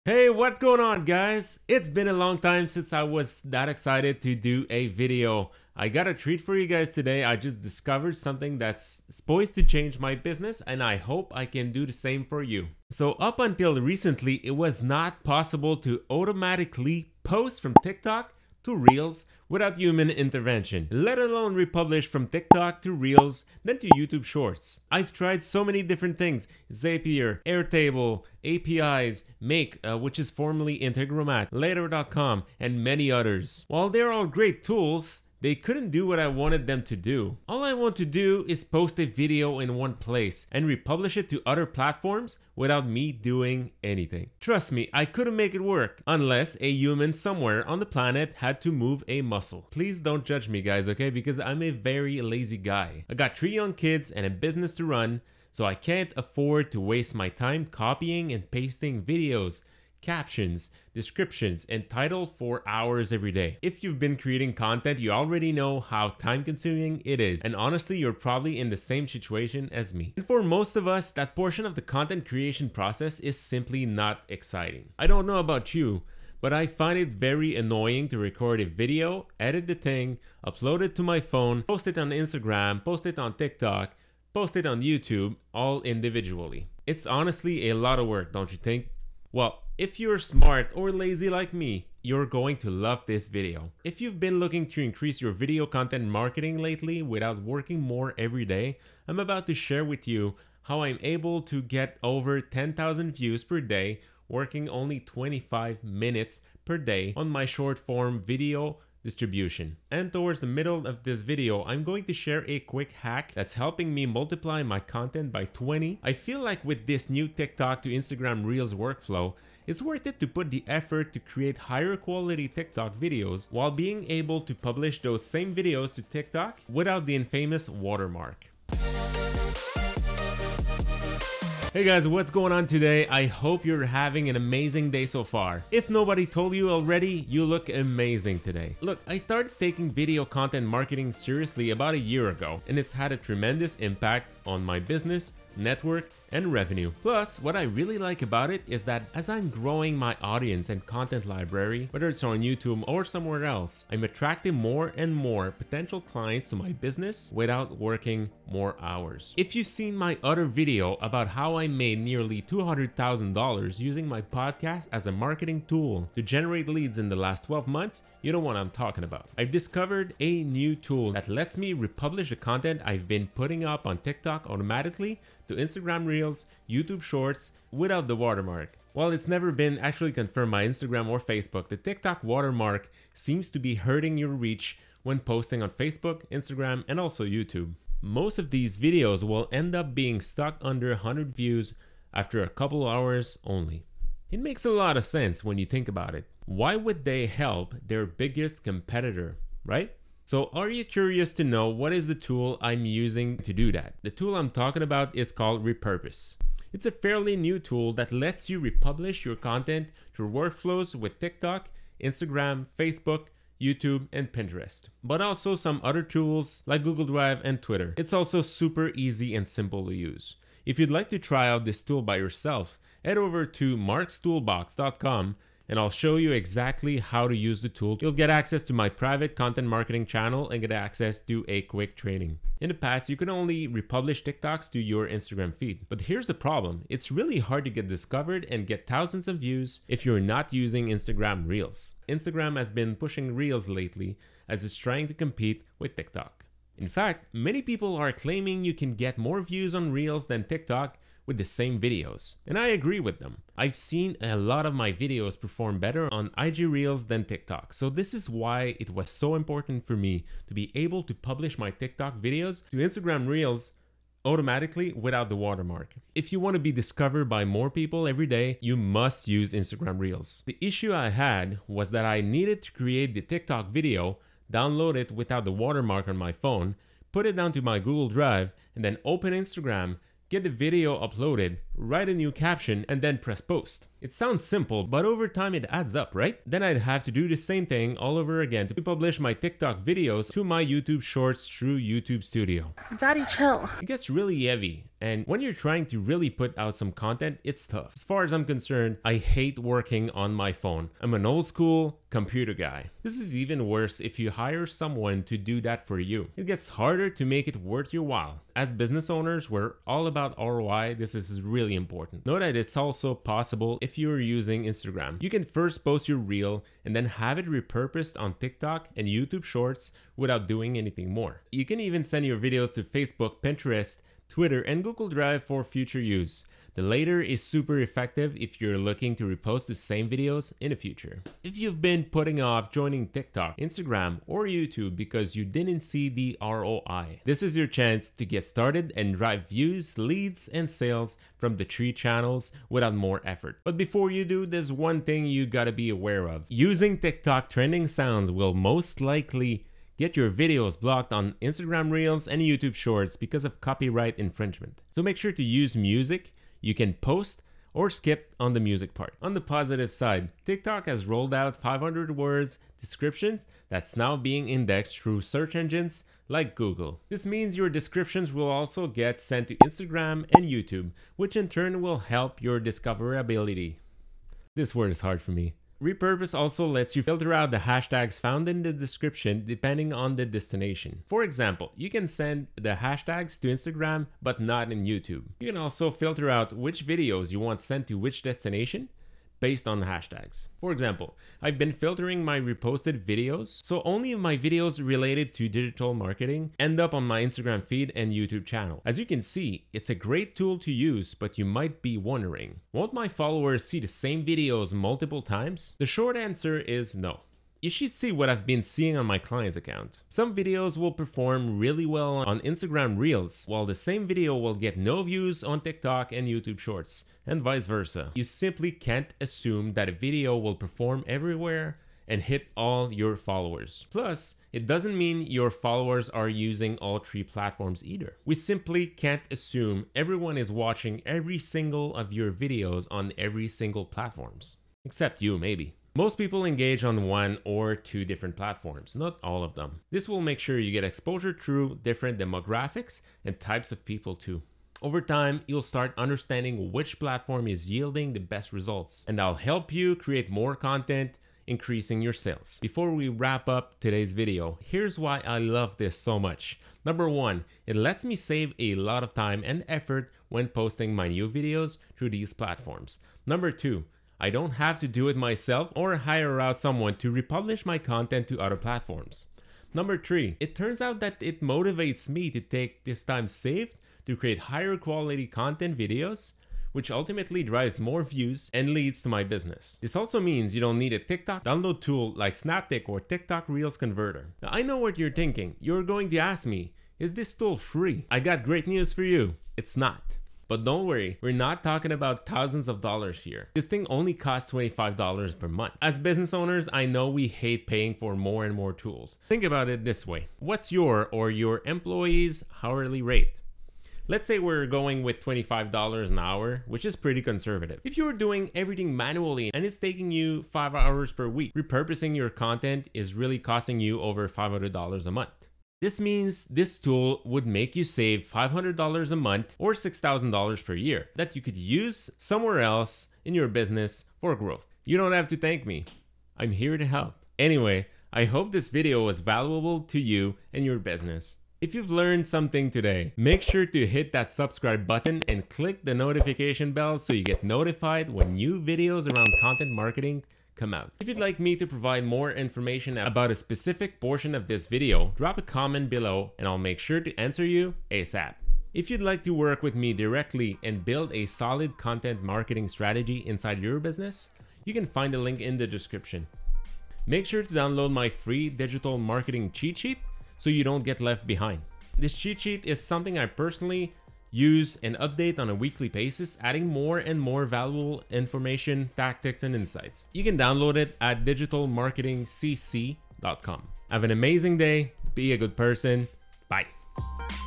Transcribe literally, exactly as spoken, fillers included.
Hey, what's going on, guys? It's been a long time since I was that excited to do a video. I got a treat for you guys today. I just discovered something that's poised to change my business, and I hope I can do the same for you. So up until recently, it was not possible to automatically post from TikTok to Reels without human intervention, let alone republish from TikTok to Reels, then to YouTube Shorts. I've tried so many different things: Zapier, Airtable, A P Is, Make, uh, which is formerly Integromat, Later dot com, and many others. While they're all great tools, they couldn't do what I wanted them to do. All I want to do is post a video in one place and republish it to other platforms without me doing anything. Trust me, I couldn't make it work unless a human somewhere on the planet had to move a muscle. Please don't judge me, guys, okay? Because I'm a very lazy guy. I got three young kids and a business to run, so I can't afford to waste my time copying and pasting videos, captions, descriptions, and title for hours every day. If you've been creating content, you already know how time consuming it is, and honestly, you're probably in the same situation as me. And for most of us, that portion of the content creation process is simply not exciting. I don't know about you, but I find it very annoying to record a video, edit the thing, upload it to my phone, post it on Instagram, post it on TikTok, post it on YouTube, all individually. It's honestly a lot of work, don't you think? Well, if you're smart or lazy like me, you're going to love this video. If you've been looking to increase your video content marketing lately without working more every day, I'm about to share with you how I'm able to get over ten thousand views per day working only twenty-five minutes per day on my short form video distribution. And towards the middle of this video, I'm going to share a quick hack that's helping me multiply my content by twenty. I feel like with this new TikTok to Instagram Reels workflow, it's worth it to put the effort to create higher quality TikTok videos while being able to publish those same videos to TikTok without the infamous watermark. Hey guys, what's going on today? I hope you're having an amazing day so far. If nobody told you already, you look amazing today. Look, I started taking video content marketing seriously about a year ago, and it's had a tremendous impact on my business, network, and revenue. Plus, what I really like about it is that as I'm growing my audience and content library, whether it's on YouTube or somewhere else, I'm attracting more and more potential clients to my business without working more hours. If you've seen my other video about how I made nearly two hundred thousand dollars using my podcast as a marketing tool to generate leads in the last twelve months, you know what I'm talking about. I've discovered a new tool that lets me republish the content I've been putting up on TikTok automatically to Instagram Reels, YouTube Shorts without the watermark. While it's never been actually confirmed by Instagram or Facebook, the TikTok watermark seems to be hurting your reach when posting on Facebook, Instagram, and also YouTube. Most of these videos will end up being stuck under one hundred views after a couple hours only. It makes a lot of sense when you think about it. Why would they help their biggest competitor, right? So are you curious to know what is the tool I'm using to do that? The tool I'm talking about is called Repurpose. It's a fairly new tool that lets you republish your content through workflows with TikTok, Instagram, Facebook, YouTube, and Pinterest, but also some other tools like Google Drive and Twitter. It's also super easy and simple to use. If you'd like to try out this tool by yourself, head over to marks toolbox dot com and I'll show you exactly how to use the tool. You'll get access to my private content marketing channel and get access to a quick training. In the past, you could only republish TikToks to your Instagram feed. But here's the problem. It's really hard to get discovered and get thousands of views if you're not using Instagram Reels. Instagram has been pushing Reels lately as it's trying to compete with TikTok. In fact, many people are claiming you can get more views on Reels than TikTok with the same videos. And I agree with them. I've seen a lot of my videos perform better on I G Reels than TikTok. So this is why it was so important for me to be able to publish my TikTok videos to Instagram Reels automatically without the watermark. If you want to be discovered by more people every day, you must use Instagram Reels. The issue I had was that I needed to create the TikTok video, download it without the watermark on my phone, put it down to my Google Drive, and then open Instagram, get the video uploaded, write a new caption, and then press post. It sounds simple, but over time it adds up, right? Then I'd have to do the same thing all over again to publish my TikTok videos to my YouTube Shorts through YouTube Studio. Daddy, chill. It gets really heavy, and when you're trying to really put out some content, it's tough. As far as I'm concerned, I hate working on my phone. I'm an old school computer guy. This is even worse if you hire someone to do that for you. It gets harder to make it worth your while. As business owners, we're all about R O I. This is really important. Know that it's also possible if you're using Instagram. You can first post your reel and then have it repurposed on TikTok and YouTube Shorts without doing anything more. You can even send your videos to Facebook, Pinterest, Twitter, and Google Drive for future use. The latter is super effective if you're looking to repost the same videos in the future. If you've been putting off joining TikTok, Instagram, or YouTube because you didn't see the R O I, this is your chance to get started and drive views, leads, and sales from the three channels without more effort. But before you do, there's one thing you gotta be aware of. Using TikTok trending sounds will most likely get your videos blocked on Instagram Reels and YouTube Shorts because of copyright infringement. So make sure to use music you can post or skip on the music part. On the positive side, TikTok has rolled out five hundred words descriptions that's now being indexed through search engines like Google. This means your descriptions will also get sent to Instagram and YouTube, which in turn will help your discoverability. This word is hard for me. Repurpose also lets you filter out the hashtags found in the description depending on the destination. For example, you can send the hashtags to Instagram but not in YouTube. You can also filter out which videos you want sent to which destination based on the hashtags. For example, I've been filtering my reposted videos, so only my videos related to digital marketing end up on my Instagram feed and YouTube channel. As you can see, it's a great tool to use, but you might be wondering, won't my followers see the same videos multiple times? The short answer is no. You should see what I've been seeing on my client's account. Some videos will perform really well on Instagram Reels, while the same video will get no views on TikTok and YouTube Shorts, and vice versa. You simply can't assume that a video will perform everywhere and hit all your followers. Plus, it doesn't mean your followers are using all three platforms either. We simply can't assume everyone is watching every single of your videos on every single platforms. Except you, maybe. Most people engage on one or two different platforms, not all of them. This will make sure you get exposure through different demographics and types of people too. Over time, you'll start understanding which platform is yielding the best results, and I'll help you create more content, increasing your sales. Before we wrap up today's video, here's why I love this so much. Number one, it lets me save a lot of time and effort when posting my new videos through these platforms. Number two, I don't have to do it myself or hire out someone to republish my content to other platforms. Number three, it turns out that it motivates me to take this time saved to create higher quality content videos, which ultimately drives more views and leads to my business. This also means you don't need a TikTok download tool like Snaptic or TikTok Reels Converter. Now, I know what you're thinking. You're going to ask me, is this tool free? I got great news for you. It's not. But don't worry, we're not talking about thousands of dollars here. This thing only costs twenty-five dollars per month. As business owners, I know we hate paying for more and more tools. Think about it this way. What's your or your employee's hourly rate? Let's say we're going with twenty-five dollars an hour, which is pretty conservative. If you're doing everything manually and it's taking you five hours per week, repurposing your content is really costing you over five hundred dollars a month. This means this tool would make you save five hundred dollars a month or six thousand dollars per year that you could use somewhere else in your business for growth. You don't have to thank me. I'm here to help. Anyway, I hope this video was valuable to you and your business. If you've learned something today, make sure to hit that subscribe button and click the notification bell so you get notified when new videos around content marketing come out. If you'd like me to provide more information about a specific portion of this video, drop a comment below and I'll make sure to answer you ASAP. If you'd like to work with me directly and build a solid content marketing strategy inside your business, you can find the link in the description. Make sure to download my free digital marketing cheat sheet so you don't get left behind. This cheat sheet is something I personally use and update on a weekly basis, adding more and more valuable information, tactics, and insights. You can download it at digital marketing c c dot com. Have an amazing day. Be a good person. Bye.